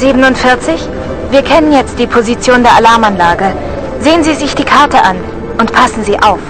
47? Wir kennen jetzt die Position der Alarmanlage. Sehen Sie sich die Karte an und passen Sie auf.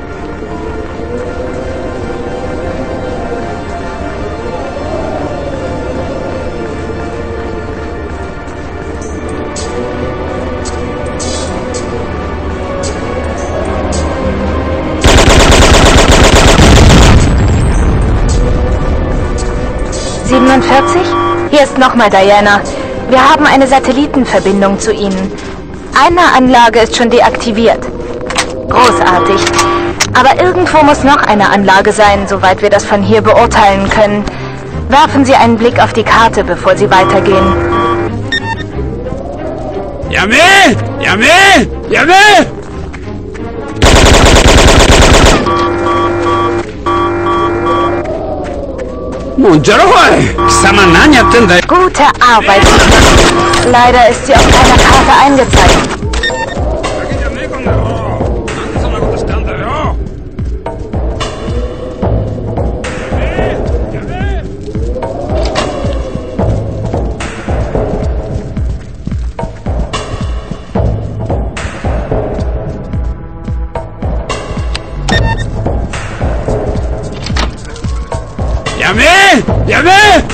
Hier ist nochmal Diana. Wir haben eine Satellitenverbindung zu Ihnen. Eine Anlage ist schon deaktiviert. Großartig. Aber irgendwo muss noch eine Anlage sein, soweit wir das von hier beurteilen können. Werfen Sie einen Blick auf die Karte, bevor Sie weitergehen. Yami! Yami! Yami! Gute Arbeit. Leider ist sie auf keiner Karte eingezeigt. Yami! Yami!